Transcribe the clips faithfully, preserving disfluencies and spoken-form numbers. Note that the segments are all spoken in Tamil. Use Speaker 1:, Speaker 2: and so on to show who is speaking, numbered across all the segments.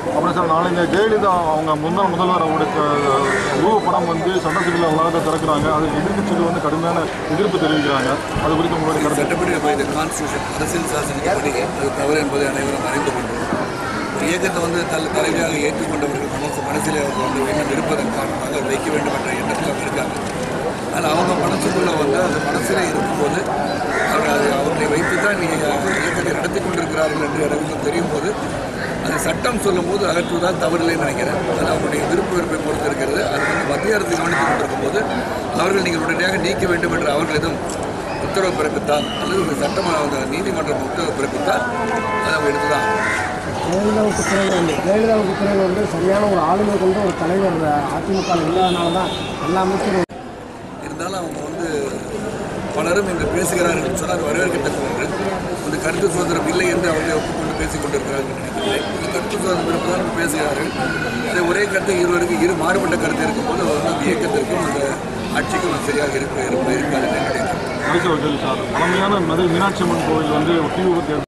Speaker 1: அப்புறம் சார் நாளைக்கு ஜெயலலிதா அவங்க முன்னாள் முதல்வர் அவருடைய உருவ படம் வந்து சட்டசபையில் வளாகத்தை திறக்கிறாங்க. அதுக்கு எதிர்க்கட்சிகள் வந்து கடுமையான எதிர்ப்பு தெரிவிக்கிறாங்க. அது குறித்து உங்களுடைய கருத்து?
Speaker 2: சட்டப்படி இந்த கான்ஸ்டியூஷன் அரசியல் சாசனப்படி அது தவறு என்பதை அனைவரும் அறிந்து கொண்டோம். இயக்கத்தை வந்து தல் தலைவியாக ஏற்றுக்கொண்டவர்கள் நமக்கு மனசில் அவங்க வந்து எண்ணம் இருப்பதன் காரணமாக அதை வைக்க வேண்டும் என்ற எண்ணத்தில் அவங்க இருக்காங்க. ஆனால் அவங்க மனசுக்குள்ளே வந்து அந்த மனசில் இருக்கும்போது அவர் அது அவர்களை வைத்து தான் நீங்கள் இயக்கத்தை நடத்தி கொண்டிருக்கிறார்கள் என்று எனக்கு தெரியும் போது அது சட்டம் சொல்லும் போது அகற்றுவதால் தவறில்லைன்னு நினைக்கிறேன். அது அவருடைய விருப்ப வெறுப்பை பொறுத்து இருக்கிறது. அது வந்து மத்திய அரசு கவனித்துக் கொண்டிருக்கும் போது அவர்கள் நீங்கள் உடனடியாக நீக்க வேண்டும் என்று அவர்கள் எதுவும் உத்தரவு பிறப்பித்தால் அல்லது ஒரு சட்டமாக அந்த நீதிமன்றம் உத்தரவு பிறப்பித்தால் அதை அவங்க எடுத்துதான்.
Speaker 3: ஜெயலலிதாவுக்கு பிறகு வந்து ஜெயலலிதாவுக்கு பிறகு வந்து சரியான ஒரு ஆளுமை கொண்ட ஒரு தலைவர் அதிமுக இல்லாதனால தான் எல்லா அமைச்சரும்
Speaker 2: இருந்தாலும் அவங்க வந்து பலரும் இன்று பேசுகிறார்கள் சொன்னால் அது வரவேற்கத்தக்க ஒன்று. இந்த கருத்து சுதந்திரம் இல்லை என்று அவர்கள் ஒப்புக்கொண்டு பேசிக் கொண்டிருக்கிறார்கள் நினைக்கிறேன். இந்த கருத்து சுதந்திரம் இருப்பதால் பேசுகிறார்கள். அதை ஒரே கருத்தை இருவருக்கு இரு மாறுபட்ட கருத்து இருக்கும்போது அது வந்து இயக்கத்திற்கும் அந்த ஆட்சிக்கும் சரியாக இருக்க இருப்ப இருக்காது நினைக்கிறேன்.
Speaker 1: சார் பழமையான மதுரை மீனாட்சி அம்மன் கோவில் வந்து தீ விபத்து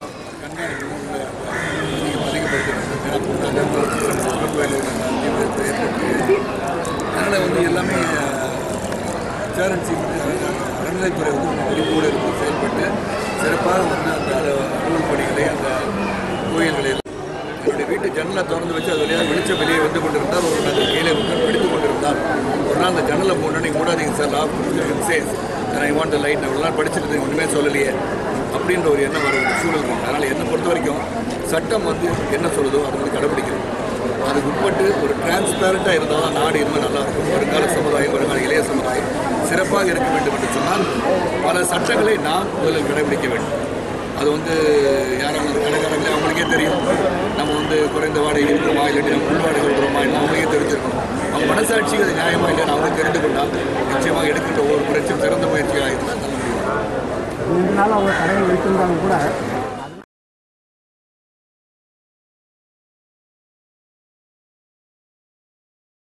Speaker 2: அதனால் வந்து எல்லாமே சேரன்சி அறநிலைத்துறை வந்து குறிப்போடு இருந்து செயல்பட்டு சிறப்பாக வந்து அந்த அலுவல் பணிகளை அந்த கோயில்களை என்னுடைய வீட்டு ஜன்னலை திறந்து வச்சு அது வழியாக வெளிச்ச வெளியே வந்து கொண்டிருந்தால் ஒரு நாள் கீழே வந்து படித்து கொண்டிருந்தால் ஒரு நாள் அந்த ஜன்னலை மூணு மூடாதீங்க சார் லா சேஸ் ஐ வாண்ட் த லைட் அவ்வளோ நாள் படிச்சுட்டு ஒன்றுமே சொல்லலையே அப்படின்ற ஒரு எண்ணம் வர ஒரு சூழல் இருக்குது. அதனால் என்னை பொறுத்த வரைக்கும் சட்டம் வந்து என்ன சொல்லுதோ அதை வந்து கடைபிடிக்கணும். அதுக்கு உட்பட்டு ஒரு டிரான்ஸ்பேரண்ட்டாக இருந்தால் தான் நாடு இன்னும் நல்லாயிருக்கும். வருங்கால சமுதாயம் வருங்கால இளைய சமுதாயம் சிறப்பாக இருக்க வேண்டும் என்று சொன்னால் பல சட்டங்களை நாம் முதலில் கடைபிடிக்க வேண்டும். அது வந்து யாரும் கடைக்காரங்களே அவங்களுக்கே தெரியும் நம்ம வந்து குறைந்த வாடகை இருக்கிறோமா இல்லாட்டி நம்ம உள்வாடகை இருக்கிறோமா இல்லை அவங்களுக்கே தெரிஞ்சிருக்கணும். அவங்க மனசாட்சிக்கு அது நியாயமாக இல்லைன்னு அவங்க தெரிந்து கொண்டால் நிச்சயமாக எடுக்கின்ற ஒவ்வொரு முயற்சியும் சிறந்த முயற்சியாக இருந்தால் நல்ல முடியும்.
Speaker 3: ரெண்டு நாள் அவங்க கடையில் வைத்திருந்தாலும் கூட